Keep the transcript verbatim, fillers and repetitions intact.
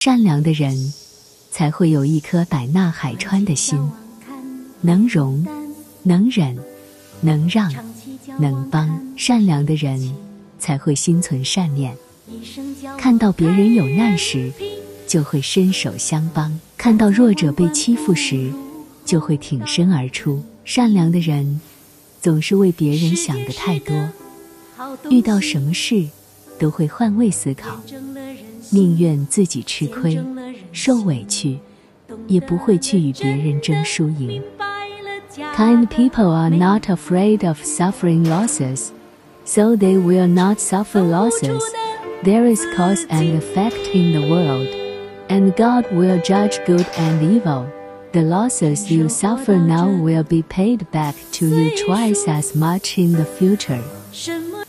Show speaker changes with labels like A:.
A: 善良的人才会有一颗百纳海川的心，能容，能忍，能让，能帮。善良的人才会心存善念，看到别人有难时就会伸手相帮，看到弱者被欺负时就会挺身而出。善良的人总是为别人想得太多，遇到什么事都会换位思考，宁愿自己吃亏受委屈，也不会去与别人争输赢。 Kind people are not afraid of suffering losses, so they will not suffer losses. There is cause and effect in the world, and God will judge good and evil. The losses you suffer now will be paid back to you twice as much in the future.